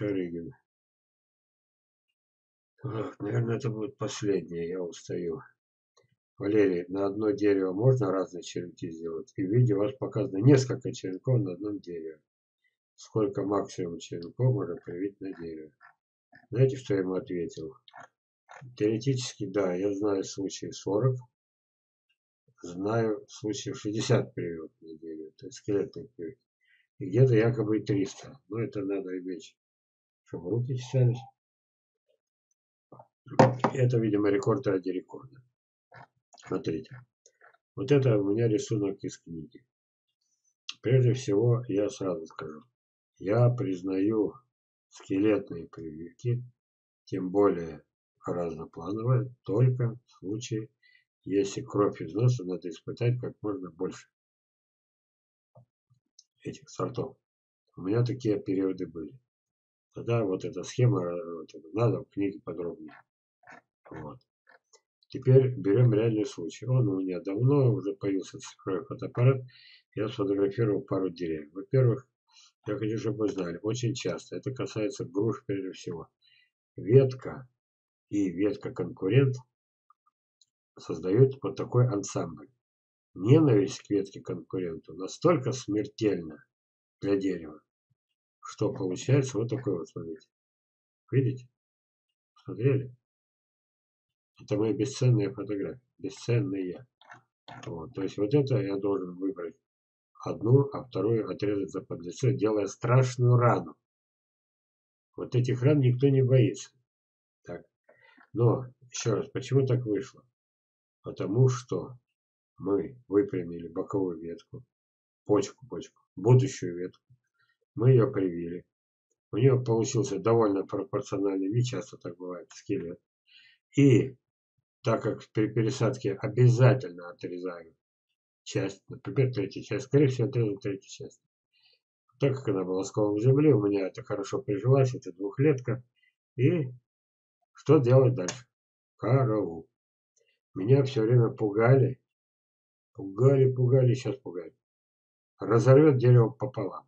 Шарыгин. Ах, наверное, это будет последнее, я устаю. Валерий, на одно дерево можно разные черенки сделать? И в видео у вас показано несколько черенков на одном дереве. Сколько максимум черенков можно привить на дерево? Знаете, что я ему ответил? Теоретически, да, я знаю случаи 40, знаю случаев 60 прививок на дерево, то есть скелетных прививок. И где-то якобы и 300. Но это надо иметь, чтобы руки чесались. Это, видимо, рекорд ради рекорда. Смотрите. Вот это у меня рисунок из книги. Прежде всего, я сразу скажу. Я признаю скелетные прививки, тем более разноплановые, только в случае, если кровь из носа надо испытать как можно больше этих сортов. У меня такие периоды были. Тогда вот эта схема, надо в книге подробнее. Вот. Теперь берем реальный случай. Он у меня давно уже появился цифровой фотоаппарат. Я сфотографировал пару деревьев. Во-первых, я хочу, чтобы вы знали, очень часто, это касается груш прежде всего, ветка и ветка-конкурент создают вот такой ансамбль. Ненависть к ветке-конкуренту настолько смертельна для дерева, что получается вот такой вот, смотрите. Видите? Смотрели? Это мои бесценные фотографии. Бесценные. Вот. То есть вот это я должен выбрать одну, а вторую отрезать за подлицо, делая страшную рану. Вот этих ран никто не боится. Так. Но, еще раз, почему так вышло? Потому что мы выпрямили боковую ветку, почку, будущую ветку. Мы ее привили. У нее получился довольно пропорциональный, не часто так бывает, скелет. И так как при пересадке обязательно отрезаю часть, например, третью часть, скорее всего, отрезал третью часть. Так как она была скована в земле, у меня это хорошо прижилась, это двухлетка. И что делать дальше? Караул. Меня все время пугали, сейчас пугают. Разорвет дерево пополам.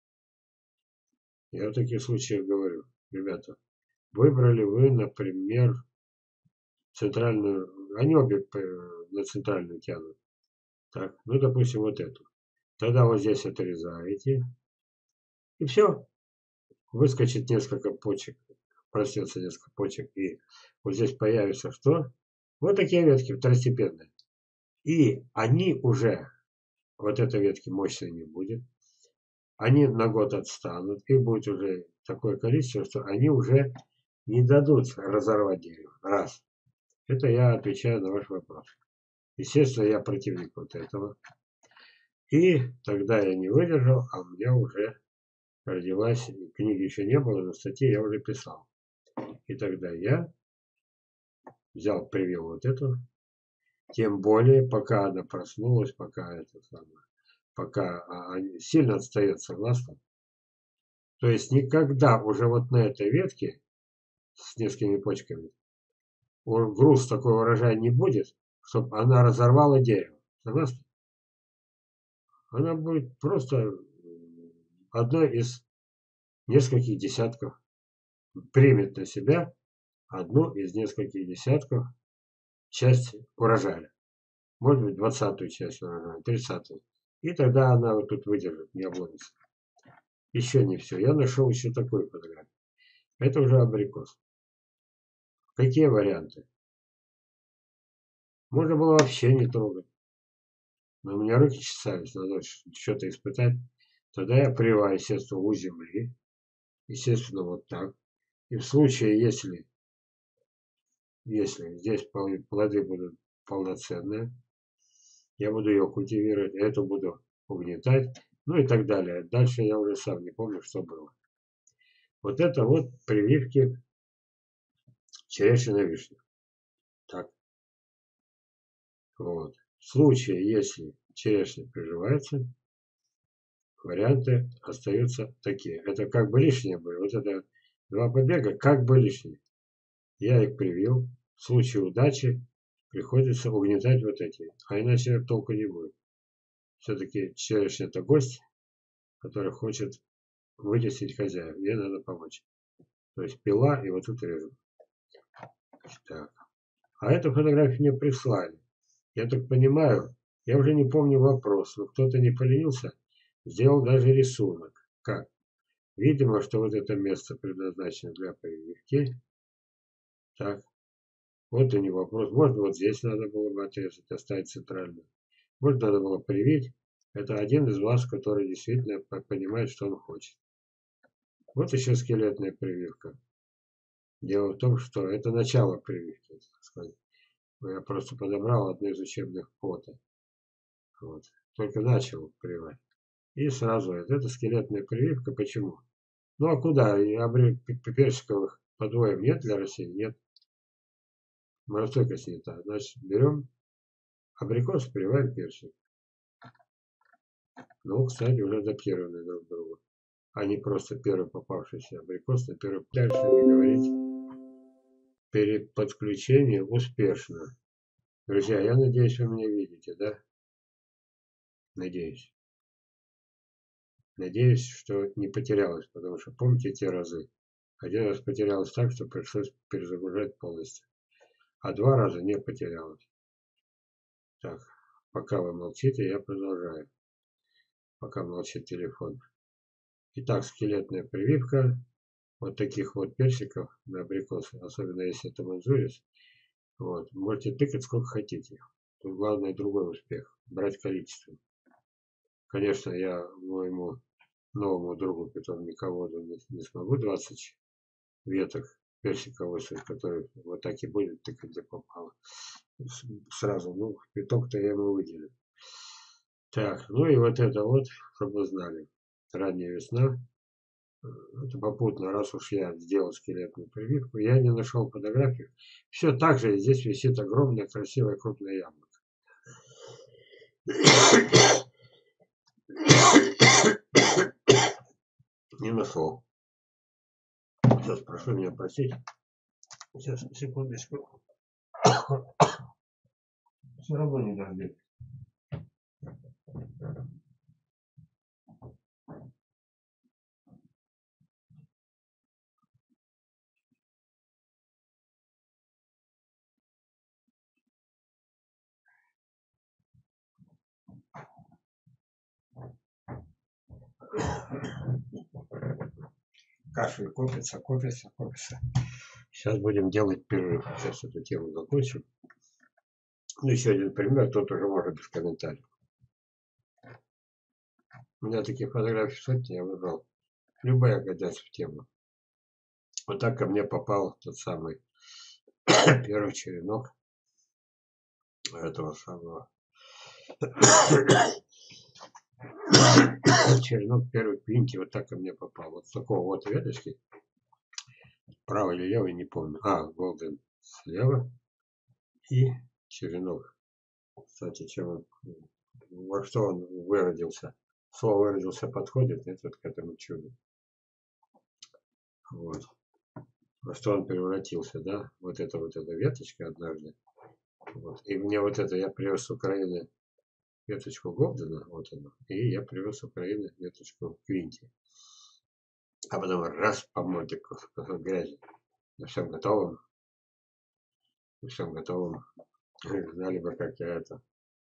Я в таких случаях говорю, ребята, выбрали вы, например, центральную, они обе на центральную тянут. Так, ну, допустим, вот эту. Тогда вот здесь отрезаете. И все. Выскочит несколько почек, проснется несколько почек. И вот здесь появится что? Вот такие ветки второстепенные. И они уже, вот этой ветки мощной не будет. Они на год отстанут. Их будет уже такое количество, что они уже не дадут разорвать дерево. Раз. Это я отвечаю на ваш вопрос. Естественно, я противник вот этого. И тогда я не выдержал, а у меня уже родилась, книги еще не было, но статьи я уже писал. И тогда я взял, привил вот эту, тем более, пока она проснулась, пока это самое, пока сильно отстает, согласна? То есть никогда уже вот на этой ветке с несколькими почками груз такой урожая не будет, чтобы она разорвала дерево. Согласны? Она будет просто одной из нескольких десятков, примет на себя одну из нескольких десятков часть урожая. Может быть, 20-ю часть урожая, 30-ю. И тогда она вот тут выдержит, не обломится. Еще не все. Я нашел еще такую фотографию. Это уже абрикос. Какие варианты? Можно было вообще не трогать. Но у меня руки чесались, надо что-то испытать. Тогда я прививаю, естественно, у земли. Естественно, вот так. И в случае, если здесь плоды будут полноценные, я буду ее культивировать, эту буду угнетать, ну и так далее. Дальше я уже сам не помню, что было. Вот это вот прививки черешни на вишню. Так. Вот. В случае, если черешня приживается, варианты остаются такие. Это как бы лишние были. Вот это два побега как бы лишние. Я их привил. В случае удачи приходится угнетать вот эти. А иначе толку не будет. Все-таки черешня это гость, который хочет вытеснить хозяев. Мне надо помочь. То есть пила и вот тут режу. Так. А эту фотографию мне прислали. Я так понимаю, я уже не помню вопрос, но кто-то не поленился, сделал даже рисунок. Как? Видимо, что вот это место предназначено для прививки. Так, вот и не вопрос. Может, вот здесь надо было бы отрезать, оставить центральную. Может, надо было привить. Это один из вас, который действительно понимает, что он хочет. Вот еще скелетная прививка. Дело в том, что это начало прививки, так сказать. Я просто подобрал одно из учебных фото. Вот. Только начал прививать. И сразу это скелетная прививка. Почему? Ну а куда? Персиковых подвоев нет для растений? Нет. Морозостойкость не та. Значит, берем абрикос, прививаем персик. Ну, кстати, уже адаптированы друг к другу. А не просто первый попавшийся абрикос на первый. Дальше не говорить. Переподключение успешно. Друзья, я надеюсь, вы меня видите, да? Надеюсь. Надеюсь, что не потерялось, потому что помните те разы. Один раз потерялось так, что пришлось перезагружать полностью. А 2 раза не потерялось. Так, пока вы молчите, я продолжаю. Пока молчит телефон. Итак, скелетная прививка вот таких вот персиков на абрикосы, особенно если это манзурис. Вот, можете тыкать сколько хотите. Тут главное другой успех. Брать количество. Конечно, я моему новому другу питомниководу не смогу 20 веток персика высадить, который вот так и будет тыкать, где попало. Сразу, ну, пяток-то я ему выделю. Так, ну и вот это вот, чтобы вы знали. Ранняя весна. Это попутно, раз уж я сделал скелетную прививку, я не нашел фотографию. Все так же, здесь висит огромное, красивое, крупное яблоко. Не нашел. Сейчас прошу меня простить. Сейчас, секундочку. Все равно не дождет. Кашель копится. Сейчас будем делать перерыв. Сейчас эту тему закончим. Ну, еще один пример, тут уже может без комментариев. У меня таких фотографий сотни, я выбрал. Любая годятся в тему. Вот так ко мне попал тот самый первый черенок этого самого. Черенок первый квинти вот так ко мне попал. Вот с такого вот веточки. Правый или левый, не помню. Голден слева. И черенок. Кстати, чем он, во что он выродился? Слово выродился подходит, нет, вот к этому чуду. Вот. Во что он превратился, да? Вот эта веточка однажды. Вот. И мне вот это, я привез с Украины веточку Голдена, вот она, и я привез с Украины веточку Квинти. А потом раз по мотику грязи. На всем готовом. Знали бы, как я это.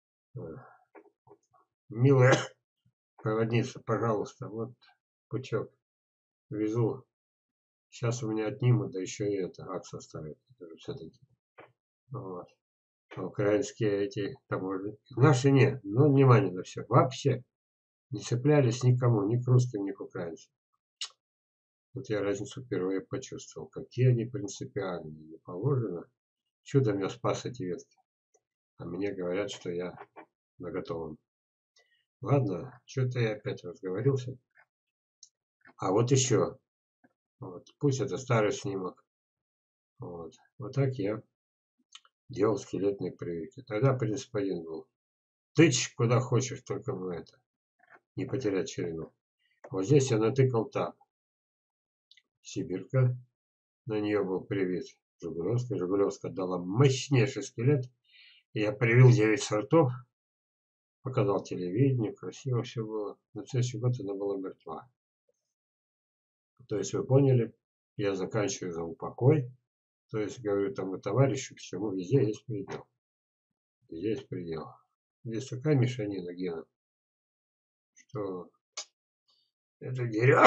Милая проводница, пожалуйста, вот пучок. Везу. Сейчас у меня отнимут, да еще и это акс оставят. Все-таки. Вот. Украинские эти таможни. Наши нет. Но внимание на все. Вообще не цеплялись никому, ни к русским, ни к украинцам. Вот я разницу впервые почувствовал. Какие они принципиальные. Не положено. Чудом я спас эти ветки. А мне говорят, что я на готовом. Ладно, что-то я опять разговорился. А вот еще. Вот. Пусть это старый снимок. Вот. Вот так я делал скелетные прививки. Тогда принцип один был. Тычь куда хочешь, только в это. Не потерять ширину. Вот здесь я натыкал так. Сибирка. На нее был привит Жигулевская. Жигулевская дала мощнейший скелет. И я привил 9 сортов. Показал телевидение. Красиво все было. На следующий год она была мертва. То есть вы поняли, я заканчиваю за упокой. То есть говорю тому товарищу, почему везде есть предел. Везде есть предел. Здесь такая мешанина генов, что это дерево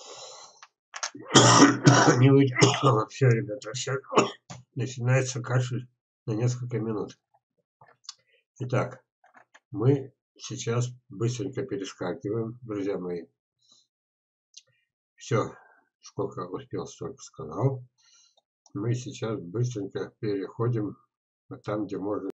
не выдержало. Все, ребята, все. Начинается кашель на несколько минут. Итак, мы сейчас быстренько перескакиваем, друзья мои. Все, сколько успел, столько сказал. Мы сейчас быстренько переходим там, где можно